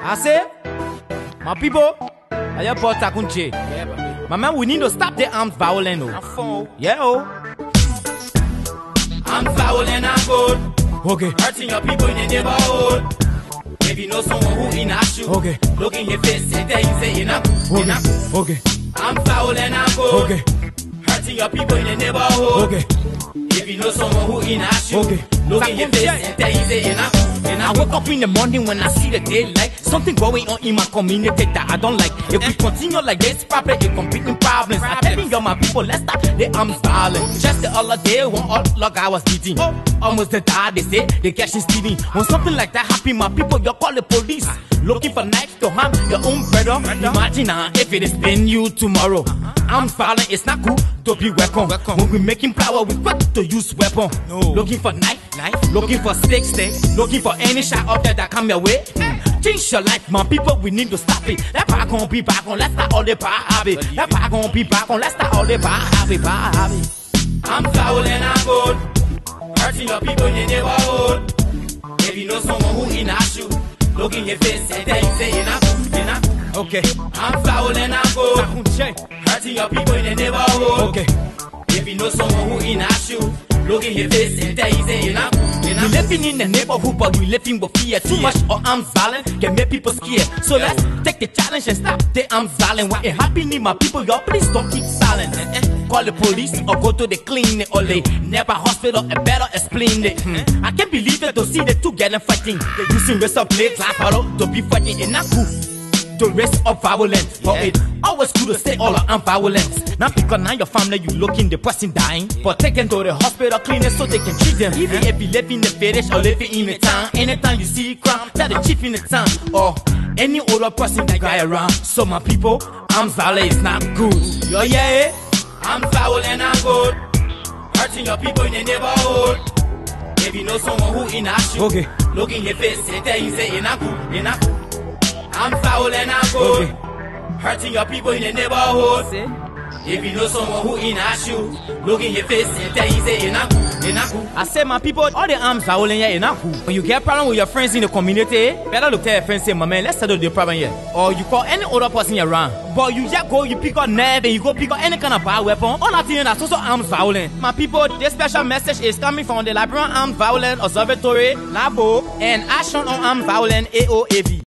I say, my people, I just bought Takunche. My man, we need to stop the armed violence. Yeah, I'm violent and good. Okay. Hurting your people in the neighborhood. If you know someone who in a shoe, Okay. look in your face and tell you say enough. Okay. I'm violent and good. Okay. Hurting your people in the neighborhood. Okay. If you know someone who in a shoe, Okay. look in your face and tell you say enough. I wake up in the morning when I see the daylight. Something going on in my community that I don't like. If we continue like this, probably a competing problems. I'm telling you, my people, let's stop the arms violence. Just the other day, when all like I was beating, almost the die. They say they catch his stealing. When something like that happen, my people, you call the police. Looking for knives to harm your own brother. Imagine if it is been you tomorrow. Arms violence is not cool to be welcome. When we making power, we got to use weapon. Looking for knife, looking for stick, looking for any shot up there that come your way. Change your life, my people, we need to stop it. That power gon' be back on, let's start all the power. That power gon' be back on, let's start all the power. I'm violent and good. Hurting your people in the neighborhood. If you know someone who in a shoe, look in your face and tell you say enough. Okay. I'm violent and good. Hurting your people in the neighborhood. Okay. If you know someone who in a shoe, look in your face and tell you say enough. We living in the neighborhood, but we living with fear. Too much of arms violence can make people scared. So let's take the challenge and stop the arms violence. Why it happening, my people? Y'all please don't keep silent. Call the police or go to the clinic or the nearby hospital and better explain it. I can't believe it to see the two getting fighting. They using razor blades, like hollow to be fighting. It's not cool to raise up violence. But it always cool to stay all on violence. Not because now your family you looking depressing, dying, but take them to the hospital clinic so they can treat them. Even if you live in the village or living in the town, anytime you see crime, tell the chief in the town or any older person that guy around. So my people, arms violence is not good. Yo, yeah, I'm violent and good. Hurting your people in the neighborhood. If you know someone who in a shoe, Okay. look in your face and tell you say enough. I'm violent and good. Hurting your people in the neighborhood. If you know someone who in a shoe, look in your face and tell you say enough. I say my people, all the arms violence here enough. When you get problem with your friends in the community, better look tell your friends say, my man, let's settle the problem here. Or you call any other person around. But you just go, you pick up knife and you go pick up any kind of power weapon. All that thing is also arms violence. My people, this special message is coming from the Liberian Armed Violence Observatory, Labo, and Action on Armed Violence, AOAV.